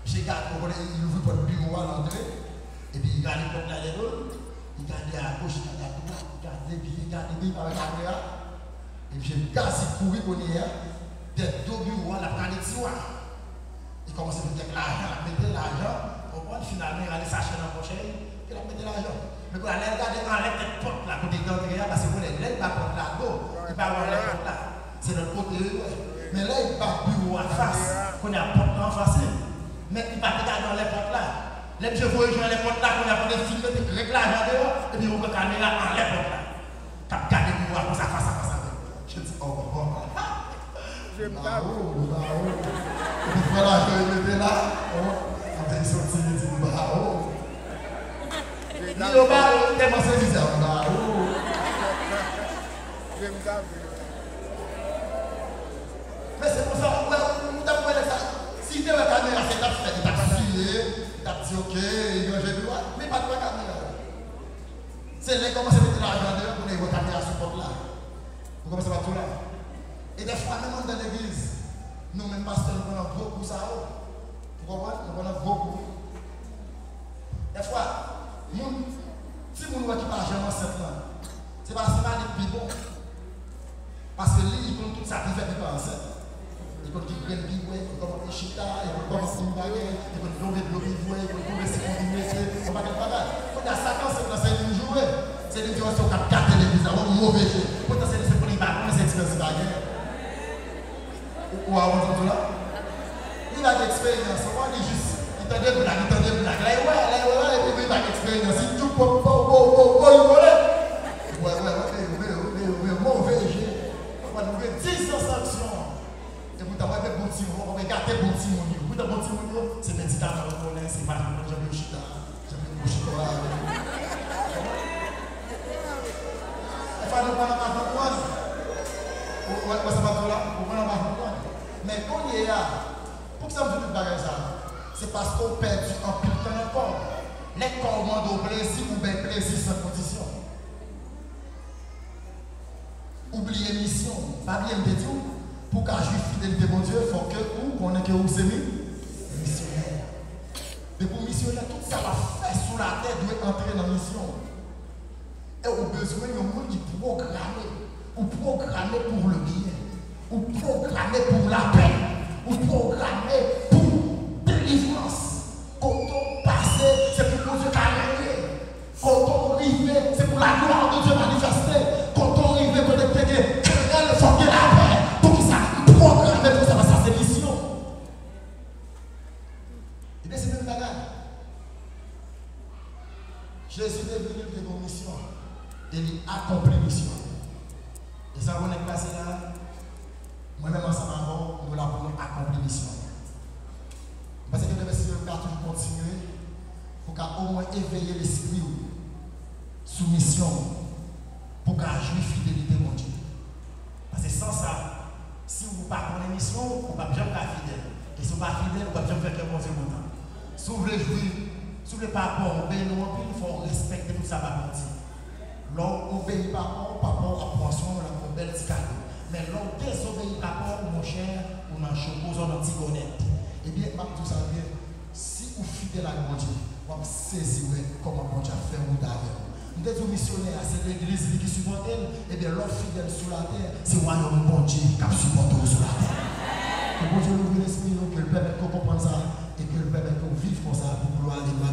J'ai gardé, il ouvre votre bureau à l'entrée, et puis il garde les portes là dedans, il garde à gauche, il garde à droite, il garde les pieds, avec la caméra, et puis j'ai gazé courir pour hier, des deux bureaux, la prendre des tiroirs. Il commence à mettre l'argent, finalement il a allé s'acheter dans la pochette, il a mis l'argent. Mais quand elle regarde les portes là, côté d'entrée, parce que vous n'avez pas porte là, il va avoir les portes là, c'est notre côté. Mais là, il va bureau en face, qu'on a porte en face. Mais il va regarder dans les portes là. Les monsieur voient les portes là, qu'on a pour des films, des réglages dehors, et puis on peut caméra dans les portes là. Tu as gardé le bureau comme ça, face à face. Je dis, oh, bon. Je me tape. Et puis voilà, je me mets là. Avec son petit, il dit, bah, oh. Il dit, oh, bah, oh, tellement c'est bizarre, bah, oh. Je me tape. Mais c'est pour ça, si tu as la caméra, c'est ta fête, tu as filé, tu as dit ok, j'ai vu, mais pas de la caméra. C'est là comment c'est mettre l'argent dehors pour les caméras sur porte là. Vous commencez à tout là. Et des fois, même dans l'église, nous, même pasteurs, nous prenons beaucoup ça. Vous comprenez? Nous prenons beaucoup. Des fois, si vous voyez qui parle jamais enceinte là, c'est parce que c'est pas les plus bon. Parce que lui, il compte tout ça, il fait du pas enceinte. Il peut dire qu'il il peut commencer chita, il peut commencer une baguette, il peut tomber de l'obivoué, il peut tomber ses conduits, on va faire pareil. Quand il y a 5 ans, c'est une journée. C'est une direction qui a gâté l'église, on va mauvais jeu. Pourtant, c'est pour les baguettes, c'est expérience baguette. Ou avant tout là. Il a de l'expérience, on va dire juste, il t'a dit blague, il t'a dit blague. Là, et puis il a de l'expérience, il tout pour il volait. Ouais, mauvais jeu. On va trouver 10 sanctions. Et vous avez des bons petits mots, on va garder des bons petits mots. Vous avez des bons petits mots, c'est médicament, c'est pas le j'aime le chita, j'aime le chocolat. Il faut nous prendre ma comprendre. Vous ça va tout là, vous prenez ma comprendre. Mais quand il est là, pour que ça me fait tout bagage ça, c'est parce qu'on perd un peu de temps encore. Les corps demandent au plaisir ou bien plaisir sans condition. Oubliez mission, pas bien me dire. Pour qu'un juif fidèle de mon Dieu, il faut que vous connaissez que vous êtes missionnaire. Mais pour missionnaire, tout ça va faire sous la terre doit entrer dans la mission. Et au besoin, il y a un monde qui programme, ou programmer pour le bien, ou programmer pour la paix, ou programmer pour délivrance. Quand on passe, c'est pour Dieu carrément. Quand on arrive, c'est pour la gloire de Dieu manifester. Quand on arrive, pour les pédés, il faut que la paix. Programmer pour ça, ça c'est mission. Et bien c'est même bagarre. Jésus est venu de vos missions. Et il accomplit mission. Et ça, on est passé là. Moi-même, ensemble avant, nous l'avons accompli mission. Parce que le Seigneur va toujours continuer pour qu'au moins éveiller l'esprit sous mission pour qu'un juif fidélité mon Dieu. Parce que sans ça, si vous ne pas connaissez mission, vous ne pouvez jamais être fidèle. Et si vous n'êtes pas fidèle, vous ne pouvez jamais faire que bon Dieu content. Si vous voulez jouer, si vous ne voulez pas obéir, il faut respecter tout ça par partie. L'homme obéit par rapport à poisson, on a une belle cadeau. Mais l'homme désobéit par rapport mon cher, ou dans chose, on a un petit honnête. Eh bien, tout ça bien, si vous fidèle à mon Dieu, vous allez saisir comment mon Dieu a fait vous d'ailleurs. Nous sommes missionnaires, c'est l'église qui supporte elle, et bien l'homme fidèle sur la terre, c'est le royaume bon Dieu qui supporte sur la terre. Que bon Dieu nous ouvre l'esprit, que le Père qu'on comprenne ça, et que le Père qu'on vive comme ça pour gloire et gloire